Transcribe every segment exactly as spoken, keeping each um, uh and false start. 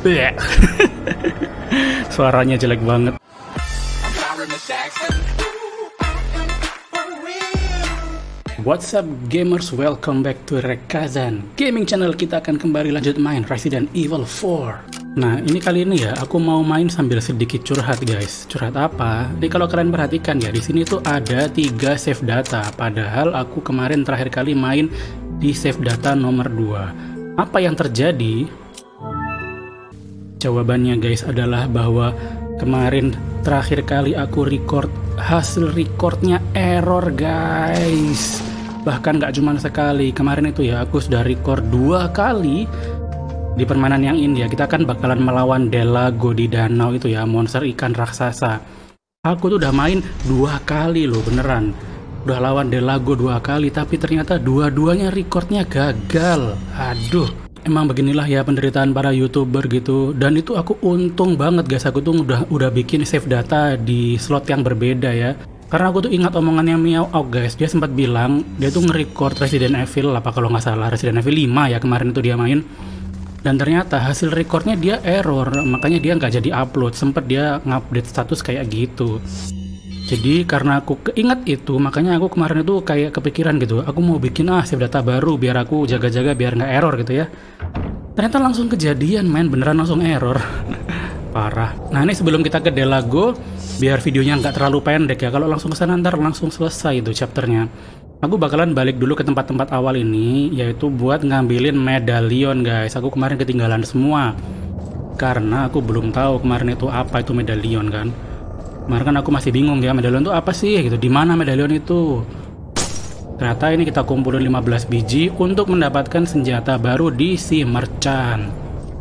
Bleh. Suaranya jelek banget. What's up gamers, welcome back to Rekazan Gaming Channel. Kita akan kembali lanjut main Resident Evil four. Nah, ini kali ini ya aku mau main sambil sedikit curhat guys. Curhat apa? Jadi kalau kalian perhatikan ya, di sini tuh ada tiga save data. Padahal aku kemarin terakhir kali main di save data nomor dua. Apa yang terjadi? Jawabannya guys adalah bahwa kemarin terakhir kali aku record, hasil recordnya error guys. Bahkan gak cuma sekali, kemarin itu ya aku sudah record dua kali di permainan yang ini ya. Kita kan bakalan melawan Delago di danau itu ya, monster ikan raksasa. Aku tuh udah main dua kali loh, beneran. Udah lawan Delago dua kali, tapi ternyata dua-duanya recordnya gagal. Aduh, emang beginilah ya penderitaan para youtuber gitu. Dan itu aku untung banget guys, aku tuh udah udah bikin save data di slot yang berbeda ya. Karena aku tuh ingat omongannya Miao Auk guys, dia sempat bilang dia tuh nge-record Resident Evil apa kalau nggak salah Resident Evil lima ya kemarin itu dia main. Dan ternyata hasil recordnya dia error, makanya dia nggak jadi upload. Sempet dia ngupdate status kayak gitu. Jadi karena aku keinget itu, makanya aku kemarin itu kayak kepikiran gitu, aku mau bikin ah save data baru biar aku jaga-jaga biar nggak error gitu ya. Ternyata langsung kejadian men, beneran langsung error. Parah. Nah ini sebelum kita ke Delago, biar videonya nggak terlalu pendek ya, kalau langsung kesana ntar langsung selesai itu chapternya. Aku bakalan balik dulu ke tempat-tempat awal ini, yaitu buat ngambilin medalion guys. Aku kemarin ketinggalan semua, karena aku belum tahu kemarin itu apa itu medalion kan. Kemarin kan aku masih bingung ya, medalion itu apa sih gitu, di mana medalion itu. Ternyata ini kita kumpulin lima belas biji untuk mendapatkan senjata baru di si merchant.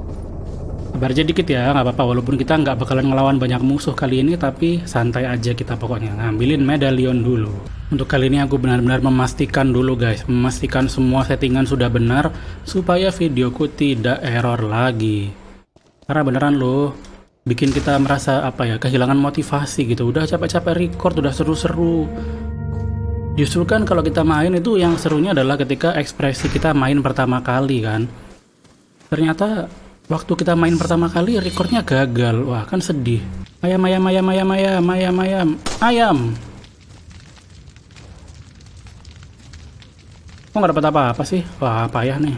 Sabar aja dikit ya, nggak apa-apa, walaupun kita nggak bakalan ngelawan banyak musuh kali ini, tapi santai aja kita pokoknya ngambilin medalion dulu. Untuk kali ini aku benar-benar memastikan dulu guys, memastikan semua settingan sudah benar supaya videoku tidak error lagi. Karena beneran loh, bikin kita merasa apa ya, kehilangan motivasi gitu. Udah capek-capek record, udah seru-seru. Justru kan kalau kita main itu yang serunya adalah ketika ekspresi kita main pertama kali kan. Ternyata waktu kita main pertama kali recordnya gagal. Wah kan sedih. Ayam ayam ayam ayam ayam ayam ayam ayam. Kok nggak dapat apa-apa sih? Wah payah nih.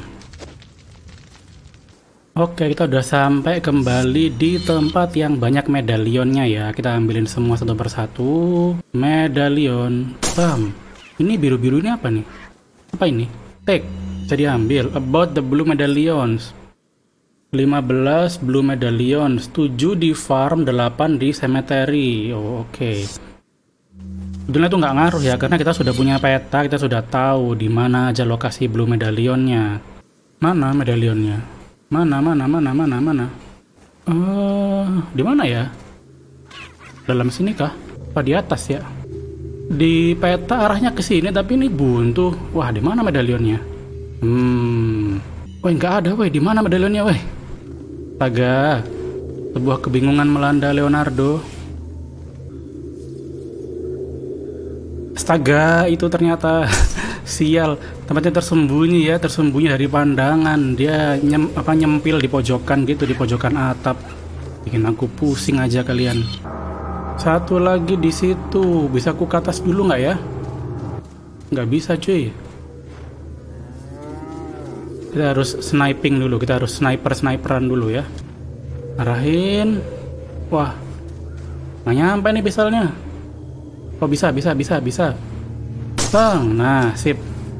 Oke, kita udah sampai kembali di tempat yang banyak medalionnya ya. Kita ambilin semua satu persatu. Medalion. Bam. Ini biru-biru ini apa nih? Apa ini? Take. Bisa diambil. About the blue medallions. lima belas blue medallions. tujuh di farm, delapan di cemetery. Oh, oke. Okay. Sebetulnya itu nggak ngaruh ya, karena kita sudah punya peta. Kita sudah tahu di mana aja lokasi blue medallionnya. Mana medallionnya? Mana, mana, mana, mana, mana? Uh, di mana ya? Dalam sini kah? Apa di atas ya? Di peta arahnya ke sini, tapi ini buntu. Wah, di mana medalionnya? Hmm. Wah, nggak ada, weh. Di mana medalionnya, weh? Astaga. Sebuah kebingungan melanda Leonardo. Astaga, itu ternyata sial, tempatnya tersembunyi ya, tersembunyi dari pandangan. Dia nyem, apa nyempil di pojokan gitu, di pojokan atap. Bikin aku pusing aja kalian. Satu lagi di situ, bisa aku ke atas dulu nggak ya? Nggak bisa cuy. Kita harus sniping dulu, kita harus sniper sniperan dulu ya. Arahin. Wah, nggak nyampe nih pistolnya. Oh bisa, bisa, bisa, bisa. Bang, nah sip.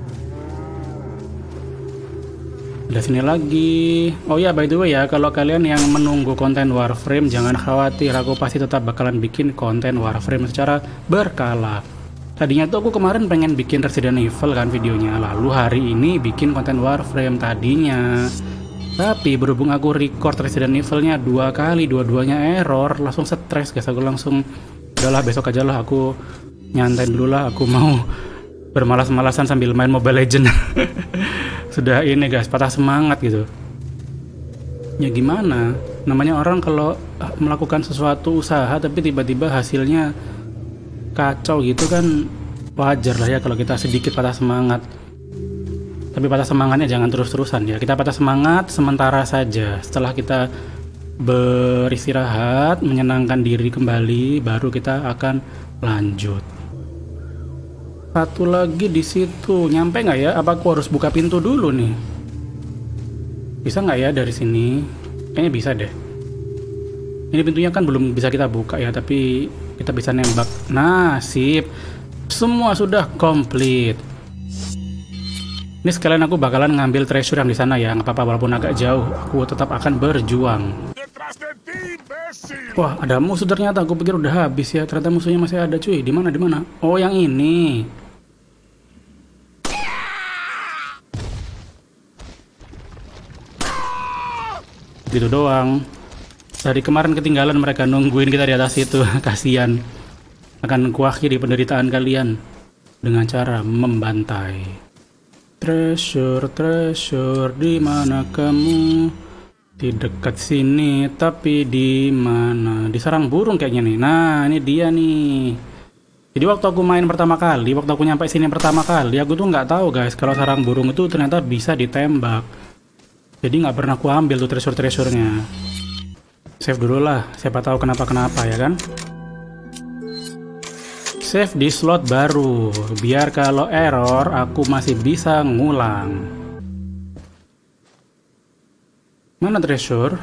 Ada sini lagi. Oh ya, by the way ya, kalau kalian yang menunggu konten Warframe jangan khawatir, aku pasti tetap bakalan bikin konten Warframe secara berkala. Tadinya tuh aku kemarin pengen bikin Resident Evil kan videonya, lalu hari ini bikin konten Warframe tadinya. Tapi berhubung aku record Resident Evil-nya dua kali, dua-duanya error, langsung stres guys. Aku langsung udahlah besok aja lah, aku nyantai dulu lah, aku mau bermalas-malasan sambil main Mobile Legends. Sudah ini guys, patah semangat gitu. Ya gimana, namanya orang kalau melakukan sesuatu usaha tapi tiba-tiba hasilnya kacau gitu kan, wajar lah ya kalau kita sedikit patah semangat. Tapi patah semangatnya jangan terus-terusan ya. Kita patah semangat sementara saja. Setelah kita beristirahat, menyenangkan diri kembali, baru kita akan lanjut. Satu lagi di situ, nyampe nggak ya? Apa aku harus buka pintu dulu nih? Bisa nggak ya dari sini? Kayaknya bisa deh. Ini pintunya kan belum bisa kita buka ya, tapi kita bisa nembak. Nah, sip. Semua sudah komplit. Ini sekalian aku bakalan ngambil treasure yang di sana ya, nggak apa-apa walaupun agak jauh, aku tetap akan berjuang. Wah, ada musuh ternyata. Aku pikir udah habis ya, ternyata musuhnya masih ada cuy. Di mana di mana? Oh, yang ini. Gitu doang. Dari kemarin ketinggalan mereka nungguin kita di atas itu. Kasihan. Akan kuakhiri penderitaan kalian dengan cara membantai. Treasure, treasure, di mana kamu? Di dekat sini, tapi di mana? Di sarang burung kayaknya nih. Nah, ini dia nih. Jadi waktu aku main pertama kali, waktu aku nyampe sini pertama kali, aku tuh nggak tahu guys kalau sarang burung itu ternyata bisa ditembak. Jadi nggak pernah aku ambil tuh treasure-treasure-nya. Save dulu lah, siapa tahu kenapa-kenapa ya kan? Save di slot baru, biar kalau error aku masih bisa ngulang. Mana treasure?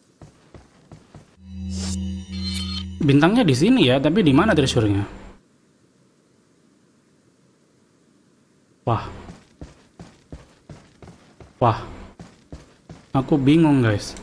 Bintangnya di sini ya, tapi di mana treasure-nya? Wah. Wah. Aku bingung, guys.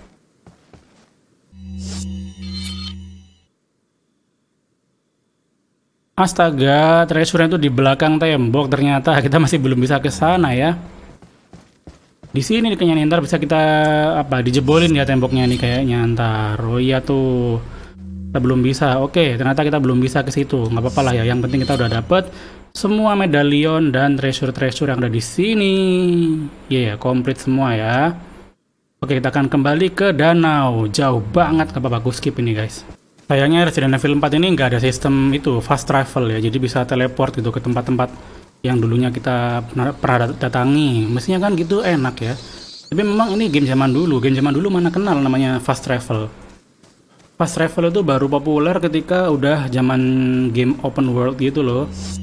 Astaga, treasure-nya itu di belakang tembok. Ternyata kita masih belum bisa ke sana ya. Di sini kayaknya ntar bisa kita apa dijebolin ya temboknya nih kayaknya ntar. Oh iya tuh. Kita belum bisa. Oke, ternyata kita belum bisa ke situ. Nggak apa-apa lah ya. Yang penting kita udah dapet semua medalion dan treasure-treasure yang ada di sini. Iya, yeah, komplit semua ya. Oke, kita akan kembali ke danau. Jauh banget, nggak apa-apa. Aku skip ini guys. Sayangnya Resident Evil empat ini nggak ada sistem itu fast travel ya, jadi bisa teleport gitu ke tempat-tempat yang dulunya kita pernah, pernah datangi. Mestinya kan gitu enak ya. Tapi memang ini game zaman dulu, game zaman dulu mana kenal namanya fast travel. Fast travel itu baru populer ketika udah zaman game open world gitu loh.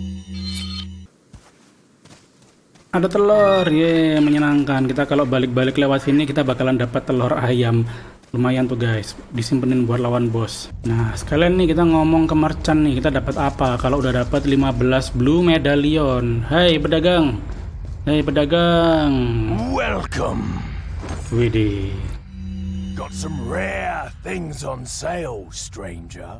Ada telur, ye, menyenangkan. Kita kalau balik-balik lewat sini kita bakalan dapat telur ayam. Lumayan tuh guys, disimpenin buat lawan bos. Nah, sekalian nih kita ngomong ke merchant nih, kita dapat apa? Kalau udah dapat lima belas blue medallion. Hai pedagang. Hai pedagang. Welcome. Widih. Got some rare things on sale, stranger.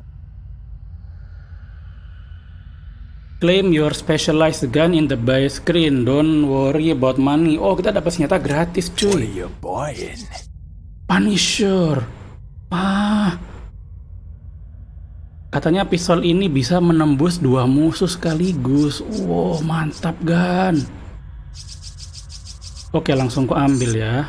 Claim your specialized gun in the buy screen. Don't worry about money. Oh, kita dapat senjata gratis What are cuy. you buying? Punisher. Ah. Katanya pistol ini bisa menembus dua musuh sekaligus. Wow, mantap kan. Oke, langsung ku ambil ya.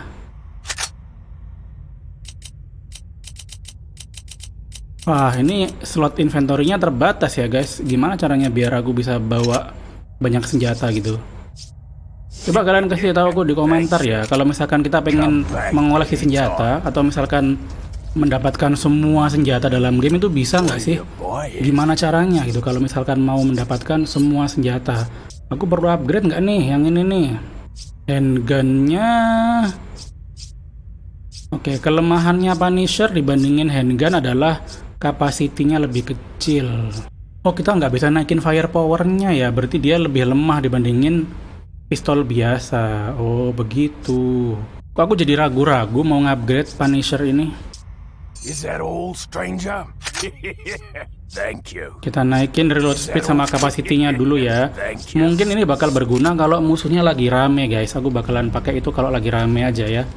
Wah, ini slot inventory-nya terbatas ya guys. Gimana caranya biar aku bisa bawa banyak senjata gitu? Coba kalian kasih tahu aku di komentar ya, kalau misalkan kita pengen mengoleksi senjata atau misalkan mendapatkan semua senjata dalam game itu bisa nggak sih? Gimana caranya gitu kalau misalkan mau mendapatkan semua senjata? Aku perlu upgrade nggak nih yang ini nih? Handgunnya. Oke, kelemahannya Punisher dibandingin handgun adalah kapasitinya lebih kecil. Oh, kita nggak bisa naikin firepower-nya ya, berarti dia lebih lemah dibandingin pistol biasa. Oh begitu. Kok aku jadi ragu-ragu mau ngupgrade Punisher ini. Is that all, stranger? Thank you. Kita naikin reload speed sama kapasitinya dulu ya. Mungkin ini bakal berguna kalau musuhnya lagi rame guys. Aku bakalan pakai itu kalau lagi rame aja ya.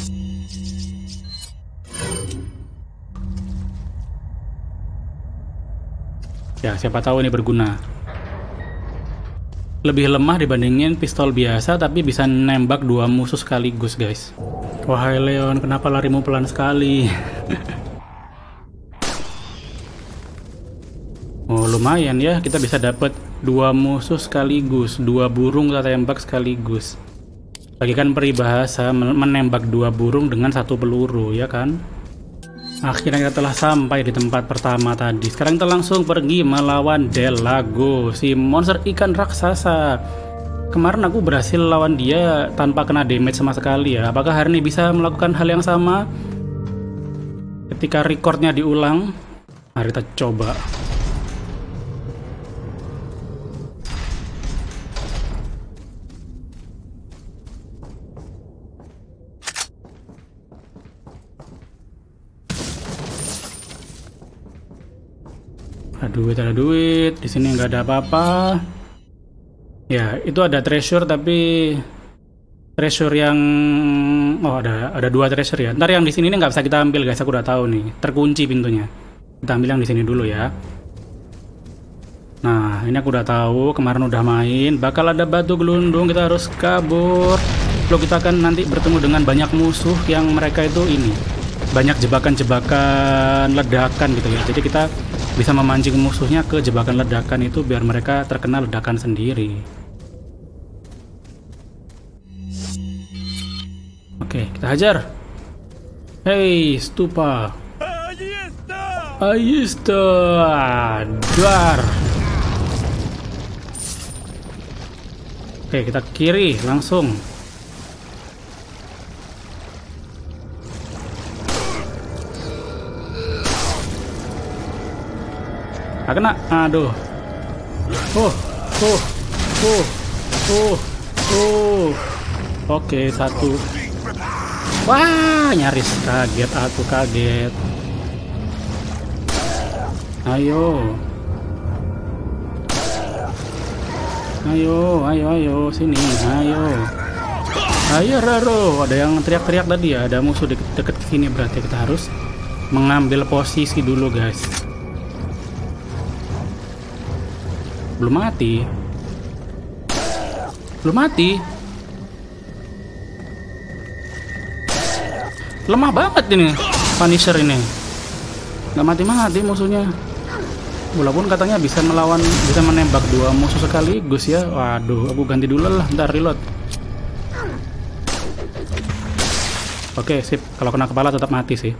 Ya siapa tahu ini berguna. Lebih lemah dibandingin pistol biasa, tapi bisa nembak dua musuh sekaligus guys. Wahai Leon, kenapa larimu pelan sekali? Oh lumayan ya, kita bisa dapat dua musuh sekaligus, dua burung kita tembak sekaligus. Lagi kan peribahasa menembak dua burung dengan satu peluru ya kan? Akhirnya kita telah sampai di tempat pertama tadi. Sekarang kita langsung pergi melawan Delago, si monster ikan raksasa. Kemarin aku berhasil lawan dia tanpa kena damage sama sekali ya. Apakah hari ini bisa melakukan hal yang sama? Ketika recordnya diulang, mari kita coba. Ada duit, ada duit. Di sini nggak ada apa-apa. Ya, itu ada treasure tapi treasure yang oh ada ada dua treasure ya. Ntar yang di sini nggak bisa kita ambil guys. Aku udah tahu nih. Terkunci pintunya. Kita ambil yang di sini dulu ya. Nah, ini aku udah tahu. Kemarin udah main. Bakal ada batu gelundung. Kita harus kabur. Lalu kita akan nanti bertemu dengan banyak musuh yang mereka itu ini. Banyak jebakan-jebakan ledakan gitu ya. Jadi kita bisa memancing musuhnya ke jebakan ledakan itu biar mereka terkena ledakan sendiri. Oke, kita hajar. Hey, stupa. Ayista. Dar. Oke, kita kiri langsung. Gak kena, aduh. Oh, oh, oh, oh, oh. Oke, satu. Wah, nyaris kaget aku, kaget. Ayo. Ayo, ayo, ayo, sini, ayo. Ayo, Raro. Ada yang teriak-teriak tadi ya, ada musuh deket-deket sini, berarti kita harus mengambil posisi dulu, guys. Belum mati. Belum mati. Lemah banget ini Punisher ini. Nggak mati-mati musuhnya. Walaupun katanya bisa melawan, bisa menembak dua musuh sekaligus ya. Waduh, aku ganti dulu lah, ntar reload. Oke, sip. Kalau kena kepala tetap mati sih.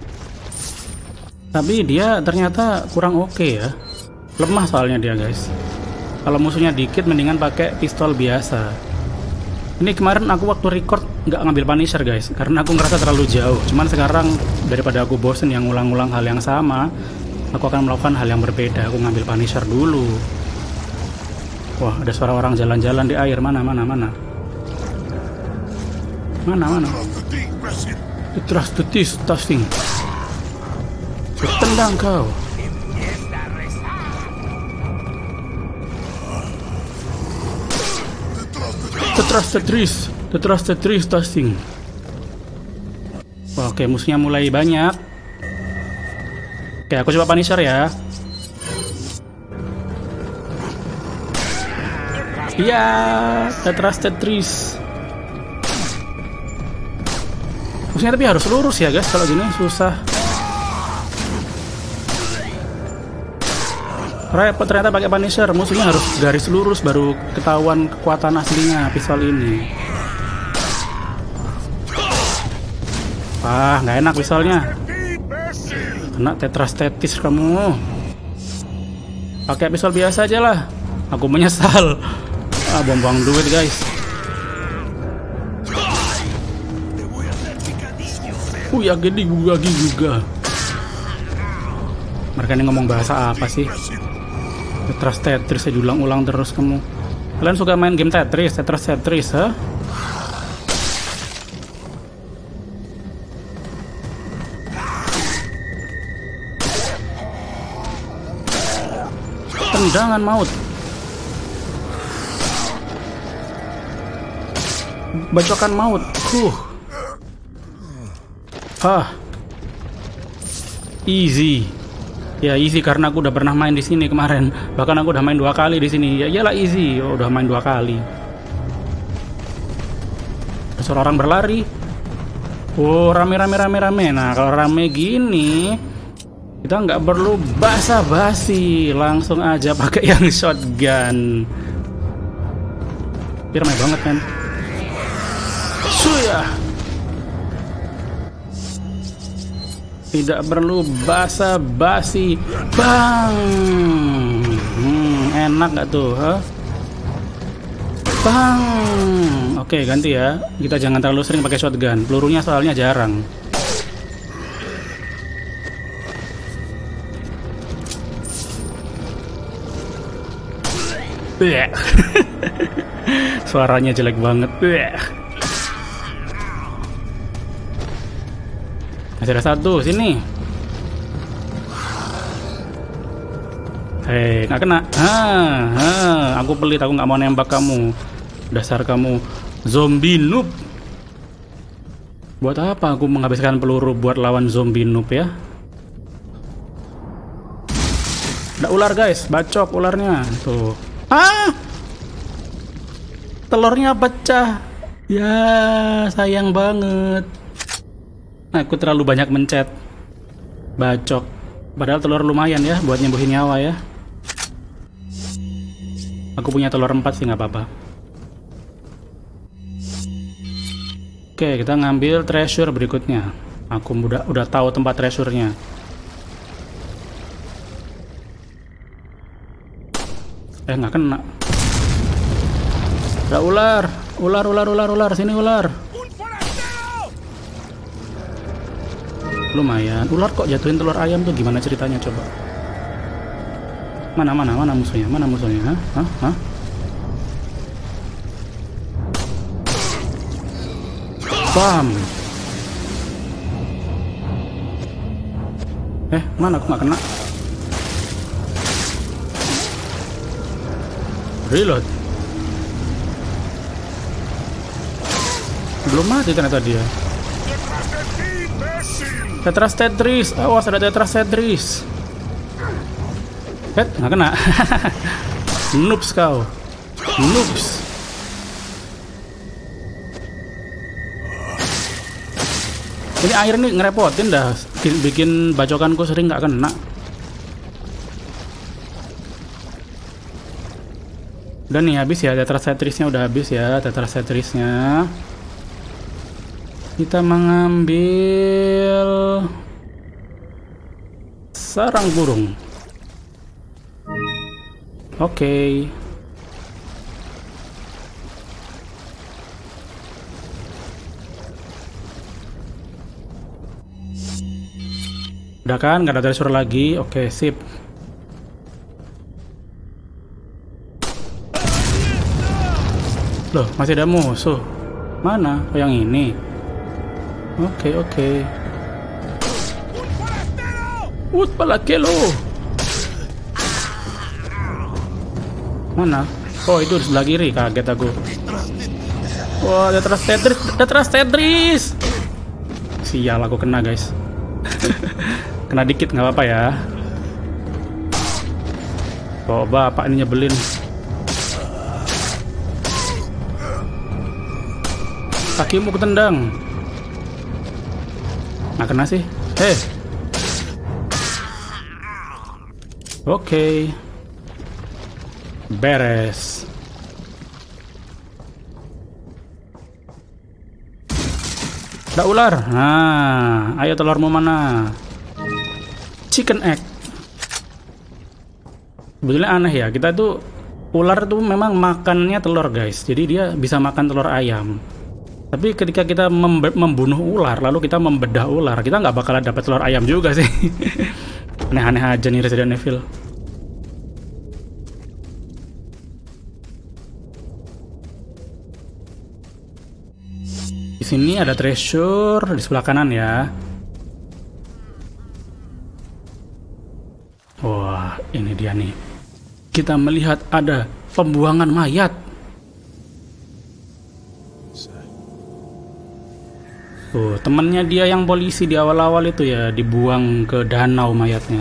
Tapi dia ternyata kurang oke ya. Lemah soalnya dia, guys. Kalau musuhnya dikit mendingan pakai pistol biasa. Ini kemarin aku waktu record nggak ngambil Punisher, guys, karena aku ngerasa terlalu jauh. Cuman sekarang daripada aku bosen yang ngulang-ngulang hal yang sama, aku akan melakukan hal yang berbeda. Aku ngambil Punisher dulu. Wah, ada suara orang jalan-jalan di air. Mana, mana, mana? Mana, mana? Trust the teeth, testing. Tendang kau. The trusted trees, the trusted trees testing. Oke, musuhnya mulai banyak. Oke, aku coba Punisher ya. Iya, the trusted trees. Musuhnya tapi harus lurus ya, guys. Kalau gini susah. Repot ternyata pakai Punisher. Musuhnya harus garis lurus baru ketahuan kekuatan aslinya pistol ini. Ah, nggak enak pistolnya. Kena tetrastetis kamu. Pakai pistol biasa aja lah. Aku menyesal. Ah, buang-buang duit, guys. Uh, ya gede lagi juga. Mereka ini ngomong bahasa apa sih? Tetris Tetris saya ulang-ulang terus kamu. Kalian suka main game Tetris? Tetris Tetris, ha? Tendangan maut. Bacokan maut. Huh. Ah. Easy. Ya easy karena aku udah pernah main di sini kemarin. Bahkan aku udah main dua kali di sini. Ya iyalah easy. Oh, udah main dua kali. Terus orang berlari. Oh, rame rame rame rame. Nah, kalau rame gini kita nggak perlu basa-basi, langsung aja pakai yang shotgun. Tapi ramai banget kan. Suya. Tidak perlu basa-basi. Bang. Hmm, enak gak tuh, huh? Bang. Oke, ganti ya. Kita jangan terlalu sering pakai shotgun. Pelurunya soalnya jarang. Suaranya jelek banget. Masih ada satu sini. Hei, nggak kena. Ah, ah, aku pelit, aku nggak mau nembak kamu. Dasar kamu zombie noob. Buat apa aku menghabiskan peluru buat lawan zombie noob ya? Ada ular guys, bacok ularnya tuh. Ah, telurnya pecah. Ya, sayang banget. Aku terlalu banyak mencet. Bacok. Padahal telur lumayan ya buat nyembuhin nyawa ya. Aku punya telur empat sih, nggak apa-apa. Oke, kita ngambil treasure berikutnya. Aku udah udah tahu tempat treasure-nya. Eh, nggak kena. Ada ular, ular, ular, ular, ular, sini ular. Lumayan. Ular kok jatuhin telur ayam tuh, gimana ceritanya coba? Mana, mana, mana musuhnya? Mana musuhnya? Hah? Hah? Hah? Bam. Eh, mana aku nggak kena? Reload. Belum mati ternyata dia. Tetras Tetris. Awas, ada Tetras Tetris. Eh, nggak kena. Noobs kau. Noobs. Ini air nih ngerepotin dah. Bikin, bikin bacokanku sering nggak kena. Udah nih habis ya, Tetras Tetrisnya udah habis ya, Tetras Tetrisnya. Kita mengambil sarang burung. Oke. Okay. Udah kan, nggak ada treasure lagi. Oke, okay, sip. Loh, masih ada musuh. Mana? Oh, yang ini. Oke, okay, oke. Okay. Ut pala kilo. Mana? Oh, itu di sebelah kiri. Kaget aku. Wah, wow, Tetras Tetris, Tetras Tetris. Sial, aku kena guys. Kena dikit nggak apa-apa ya. Oh, bapak ini nyebelin. Kakimu ketendang. Nggak kena sih. Hei. Oke. Okay. Beres. Ada ular. Nah, ayo telurmu mana? Chicken egg. Sebetulnya aneh ya, kita tuh ular tuh memang makannya telur guys. Jadi dia bisa makan telur ayam. Tapi ketika kita membunuh ular, lalu kita membedah ular, kita nggak bakalan dapat telur ayam juga sih. Aneh-aneh aja nih Resident Evil. Di sini ada treasure di sebelah kanan ya. Wah, ini dia nih. Kita melihat ada pembuangan mayat. Tuh, temennya dia yang polisi di awal-awal itu ya, dibuang ke danau mayatnya.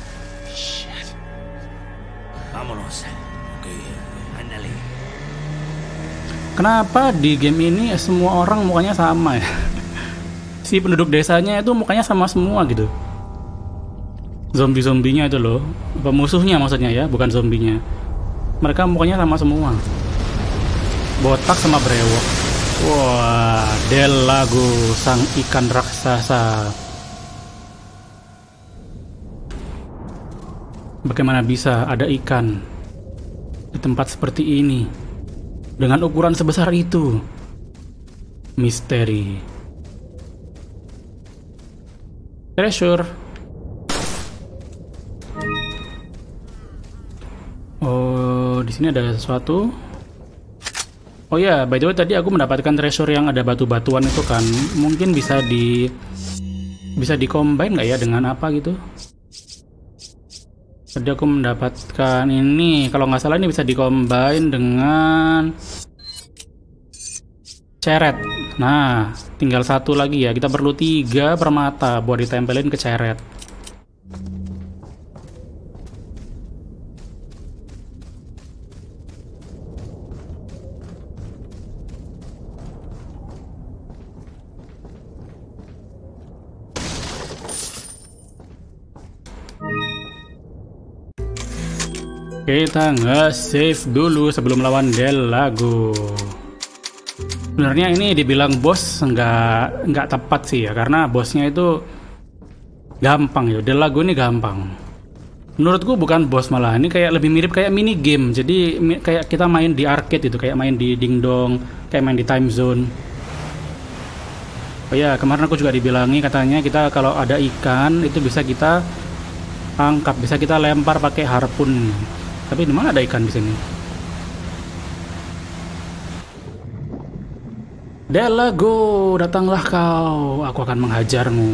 Kenapa di game ini semua orang mukanya sama ya? Si penduduk desanya itu mukanya sama semua gitu. Zombie-zombinya itu loh, pemusuhnya maksudnya ya, bukan zombinya. Mereka mukanya sama semua. Botak sama brewok. Wah, Delago sang ikan raksasa. Bagaimana bisa ada ikan di tempat seperti ini dengan ukuran sebesar itu? Misteri. Treasure. Oh, di sini ada sesuatu. Oh ya, by the way tadi aku mendapatkan treasure yang ada batu-batuan itu kan. Mungkin bisa di bisa di-combine nggak ya dengan apa gitu? Tadi aku mendapatkan ini, kalau nggak salah ini bisa di-combine dengan ceret. Nah, tinggal satu lagi ya. Kita perlu tiga permata buat ditempelin ke ceret. Kita nge-save dulu sebelum lawan Delago. Sebenarnya ini dibilang bos nggak nggak tepat sih ya, karena bosnya itu gampang ya. Delago ini gampang. Menurutku bukan bos, malah ini kayak lebih mirip kayak mini game. Jadi kayak kita main di arcade itu, kayak main di dingdong, kayak main di time zone. Oh ya, kemarin aku juga dibilangi katanya kita kalau ada ikan itu bisa kita tangkap, bisa kita lempar pakai harpun. Tapi di mana ada ikan di sini? Delago, datanglah kau. Aku akan menghajarmu.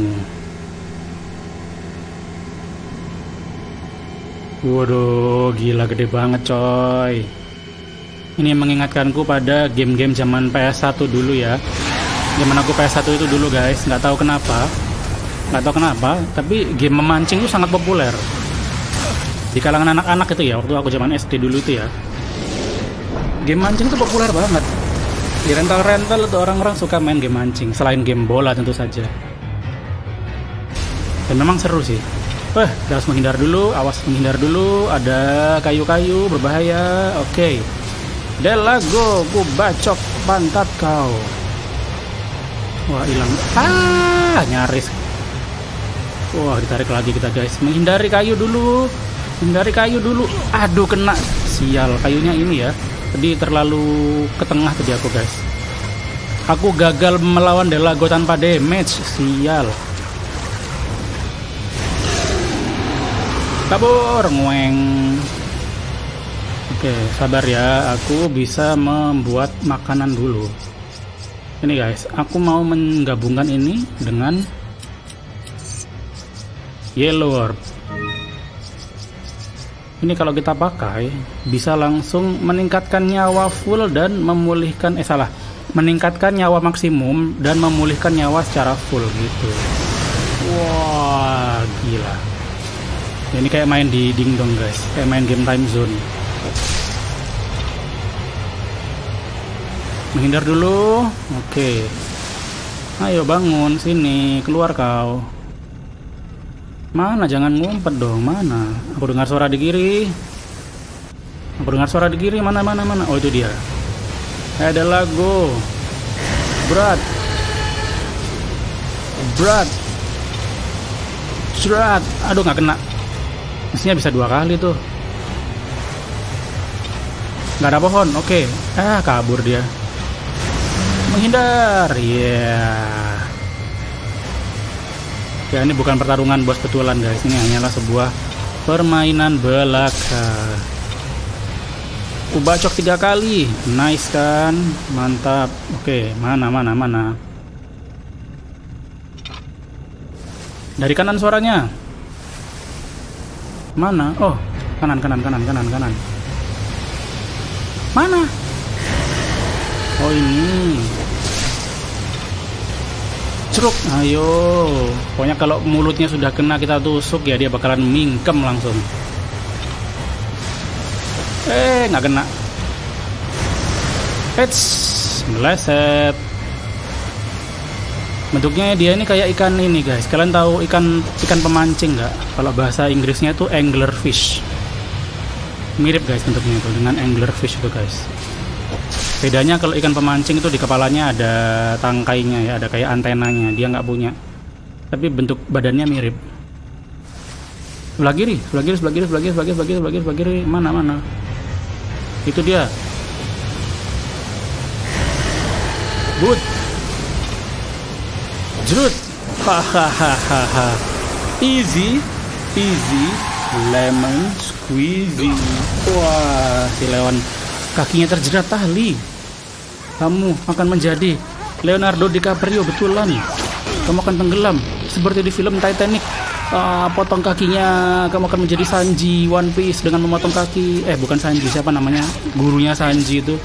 Waduh, gila gede banget coy. Ini mengingatkanku pada game-game zaman P S satu dulu ya. Zaman aku P S satu itu dulu guys. Nggak tahu kenapa. Nggak tahu kenapa. Tapi game memancing itu sangat populer di kalangan anak-anak itu ya, waktu aku zaman S D dulu itu ya. Game mancing itu populer banget. Di rental-rental itu orang-orang suka main game mancing, selain game bola tentu saja. Dan memang seru sih. Eh, kita harus menghindar dulu, awas menghindar dulu, ada kayu-kayu berbahaya. Oke. Okay. Delago, ku bacok pantat kau. Wah, hilang. Ah, nyaris. Wah, ditarik lagi kita guys. Menghindari kayu dulu. Hindari kayu dulu. Aduh, kena. Sial, kayunya ini ya. Tadi terlalu ke tengah tadi aku guys. Aku gagal melawan Delago tanpa damage. Sial. Kabur, ngueng. Oke, sabar ya. Aku bisa membuat makanan dulu. Ini guys, aku mau menggabungkan ini dengan Yellow Orb. Ini kalau kita pakai bisa langsung meningkatkan nyawa full dan memulihkan eh salah meningkatkan nyawa maksimum dan memulihkan nyawa secara full gitu. Wah, gila. Ini kayak main di dingdong guys, kayak main game time zone. Menghindar dulu. Oke. Ayo bangun sini, keluar kau. Mana, jangan ngumpet dong, mana? Aku dengar suara di kiri. Aku dengar suara di kiri, mana mana mana. Oh, itu dia. Ada Delago. Berat. Berat. Berat. Aduh, nggak kena. Mestinya bisa dua kali tuh. Nggak ada pohon. Oke. Ah, kabur dia. Menghindar. Ya. Yeah. Ya, ini bukan pertarungan bos betulan guys, ini hanyalah sebuah permainan belaka. Aku bacok tiga kali, nice kan, mantap. Oke, mana mana mana. Dari kanan suaranya. Mana? Oh, kanan kanan kanan kanan kanan. Mana? Oh, ini. Ceruk, ayo. Pokoknya kalau mulutnya sudah kena kita tusuk ya, dia bakalan mingkem langsung. Eh, nggak kena. Eits, meleset. Bentuknya dia ini kayak ikan ini guys. Kalian tahu ikan ikan pemancing nggak? Kalau bahasa Inggrisnya itu anglerfish. Mirip guys bentuknya itu dengan anglerfish itu guys. Bedanya kalau ikan pemancing itu di kepalanya ada tangkainya ya, ada kayak antenanya, dia nggak punya. Tapi bentuk badannya mirip. Sebelah kiri, sebelah kiri, sebelah kiri, sebelah kiri, sebelah kiri, sebelah kiri, sebelah kiri, sebelah kiri. Mana, mana? Itu dia. Good. Jerut. Hahaha. Easy, easy, lemon squeezy. Wah, si Leon kakinya terjerat tali. Kamu akan menjadi Leonardo DiCaprio betulan. Kamu akan tenggelam seperti di film Titanic. Ah, potong kakinya, kamu akan menjadi Sanji One Piece dengan memotong kaki. Eh, bukan Sanji, siapa namanya? Gurunya Sanji itu.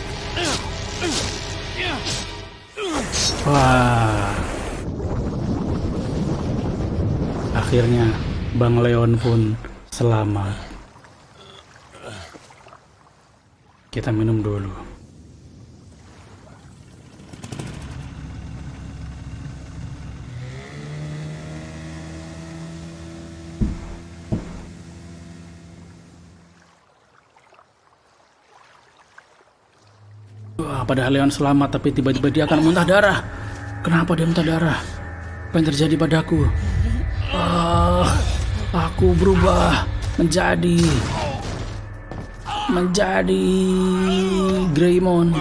Wah. Akhirnya Bang Leon pun selamat. Kita minum dulu. Wah, padahal Leon selamat, tapi tiba-tiba dia akan muntah darah. Kenapa dia muntah darah? Apa yang terjadi padaku? Ah, aku berubah menjadi menjadi Greymon.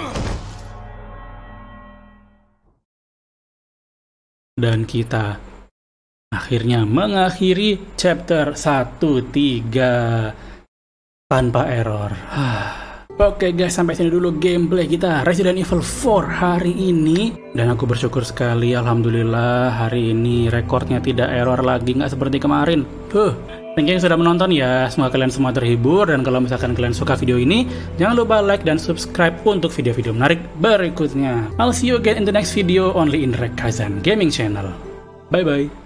Dan kita akhirnya mengakhiri chapter satu tiga tanpa error. Oke guys, sampai sini dulu gameplay kita Resident Evil empat hari ini. Dan aku bersyukur sekali, alhamdulillah hari ini rekornya tidak error lagi, nggak seperti kemarin. Huh, thank you yang sudah menonton ya. Semoga kalian semua terhibur. Dan kalau misalkan kalian suka video ini, jangan lupa like dan subscribe untuk video-video menarik berikutnya. I'll see you again in the next video only in Rekazan Gaming Channel. Bye bye.